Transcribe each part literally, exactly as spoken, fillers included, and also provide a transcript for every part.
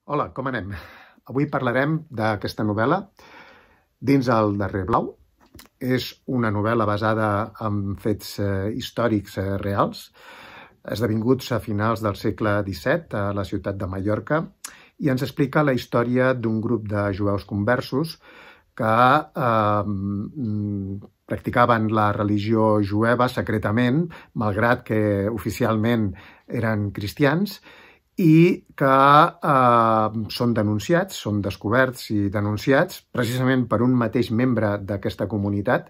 Hola, com anem? Avui parlarem d'aquesta novel·la, Dins el darrer blau. És una novel·la basada en fets eh, històrics eh, reals, esdevinguts a finals del segle disset a la ciutat de Mallorca, i ens explica la història d'un grup de jueus conversos que eh, practicaven la religió jueva secretament, malgrat que oficialment eren cristians, i que eh, són denunciats, són descoberts i denunciats precisament per un mateix membre d'aquesta comunitat,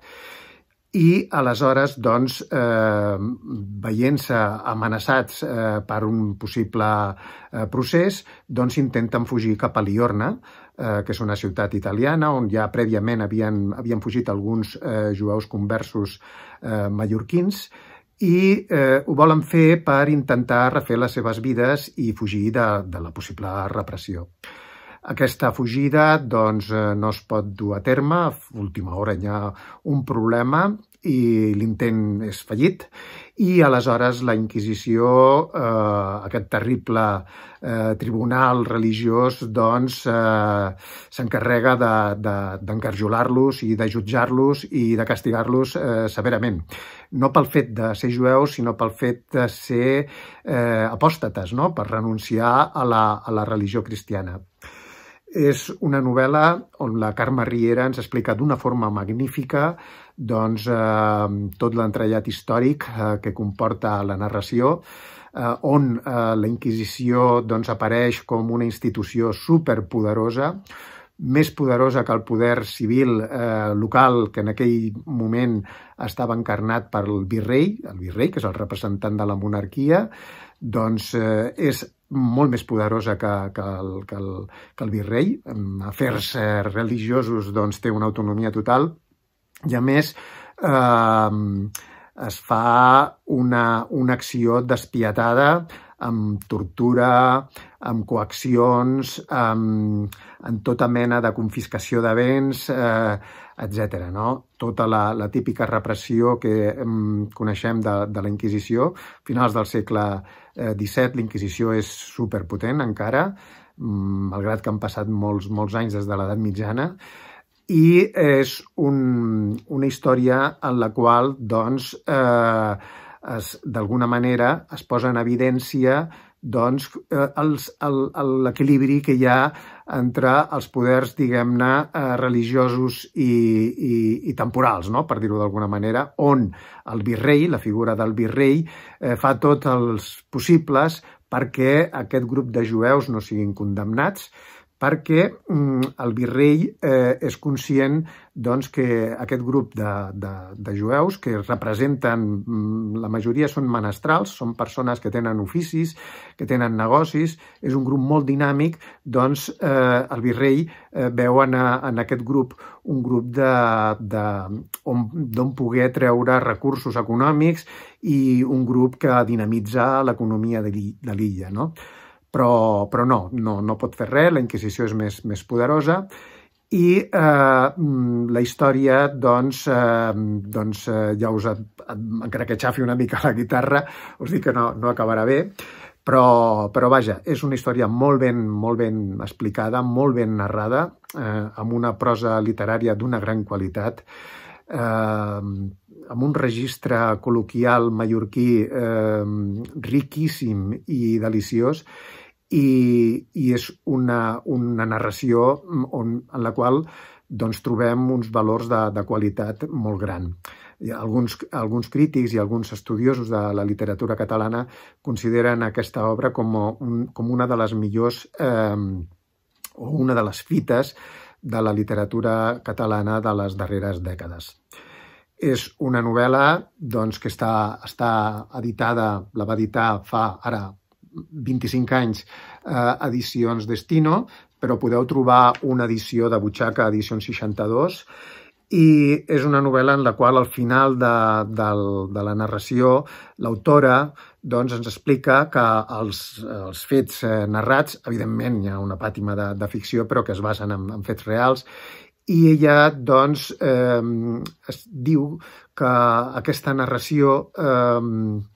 i aleshores, doncs, eh, veient-se amenaçats eh, per un possible eh, procés, doncs intenten fugir cap a Liorna, eh, que és una ciutat italiana on ja prèviament havien, havien fugit alguns eh, jueus conversos eh, mallorquins, i eh, ho volen fer per intentar refer les seves vides i fugir de, de la possible repressió. Aquesta fugida doncs, no es pot dur a terme, a última hora hi ha un problema i l'intent és fallit, i aleshores la Inquisició, eh, aquest terrible eh, tribunal religiós, doncs, eh, s'encarrega d'encarjolar-los i de jutjar-los i de castigar-los eh, severament. No pel fet de ser jueus, sinó pel fet de ser eh, apòstates, no? Per renunciar a la, a la religió cristiana. És una novel·la on la Carme Riera ens explica d'una forma magnífica doncs, eh, tot l'entrellat històric eh, que comporta la narració, eh, on eh, la Inquisició doncs, apareix com una institució superpoderosa, més poderosa que el poder civil eh, local, que en aquell moment estava encarnat per el virrei, el virrei, que és el representant de la monarquia, doncs eh, és molt més poderosa que, que, el, que, el, que el virrei. En afers eh, religiosos doncs, té una autonomia total, i a més eh, es fa una, una acció despietada amb tortura, amb coaccions, amb, amb tota mena de confiscació de béns, eh, etcètera. No? Tota la, la típica repressió que eh, coneixem de, de la Inquisició. A finals del segle disset la Inquisició és superpotent encara, malgrat que han passat molts, molts anys des de l'edat mitjana, i és un, una història en la qual doncs, eh, d'alguna manera es posa en evidència doncs, eh, l'equilibri que hi ha entre els poders, diguem-ne, eh, religiosos i, i, i temporals, no? Per dir-ho d'alguna manera, on el virrei, la figura del virrei, eh, fa tots els possibles perquè aquest grup de jueus no siguin condemnats, perquè mm, el virrei eh, és conscient doncs, que aquest grup de, de, de jueus, que representen, mm, la majoria són menestrals, són persones que tenen oficis, que tenen negocis, és un grup molt dinàmic, doncs eh, el virrei eh, veu en, en aquest grup un grup d'on poder treure recursos econòmics i un grup que dinamitza l'economia de l'illa, no? Però, però no, no, no pot fer res, la Inquisició és més, més poderosa, i eh, la història, doncs, eh, doncs eh, ja us, encara que xafi una mica la guitarra, us dic que no, no acabarà bé, però, però vaja, és una història molt ben, molt ben explicada, molt ben narrada, eh, amb una prosa literària d'una gran qualitat, eh, amb un registre col·loquial mallorquí eh, riquíssim i deliciós, i, i és una, una narració on, en la qual doncs, trobem uns valors de, de qualitat molt gran. Alguns, alguns crítics i alguns estudiosos de la literatura catalana consideren aquesta obra com, un, com una de les millors eh, o una de les fites de la literatura catalana de les darreres dècades. És una novel·la doncs, que està, està editada, la va editar fa ara vint-i-cinc anys, eh, Edicions Destino, però podeu trobar una edició de butxaca, Edicions seixanta-dos, i és una novel·la en la qual al final de, de, de la narració l'autora doncs, ens explica que els, els fets eh, narrats, evidentment hi ha una pàtina de, de ficció, però que es basen en, en fets reals, i ella doncs, eh, es diu que aquesta narració eh,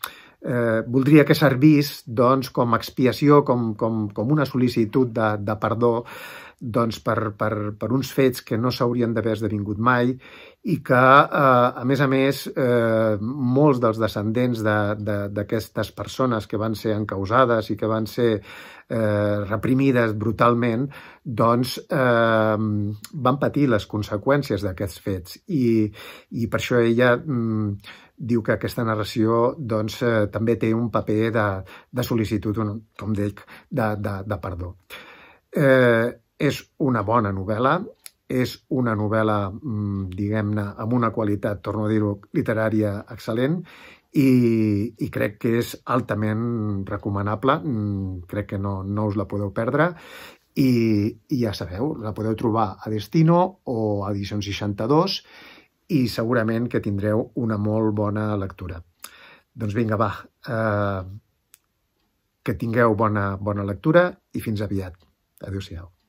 eh, voldria que servís doncs, com a expiació, com, com, com una sol·licitud de, de perdó doncs, per, per, per uns fets que no s'haurien d'haver esdevingut mai i que, eh, a més a més, eh, molts dels descendents d'aquestes de, de, persones que van ser encausades i que van ser eh, reprimides brutalment, doncs eh, van patir les conseqüències d'aquests fets. I, i per això ella mm, diu que aquesta narració doncs, eh, també té un paper de, de sol·licitud, com dic, de, de, de perdó. Eh, és una bona novel·la, és una novel·la, diguem-ne, amb una qualitat, torno a dir-ho, literària excel·lent i, i crec que és altament recomanable, crec que no, no us la podeu perdre i, i ja sabeu, la podeu trobar a Destino o a Edicions seixanta-dos i segurament que tindreu una molt bona lectura. Doncs vinga, va, eh, que tingueu bona, bona lectura i fins aviat. Adéu-siau.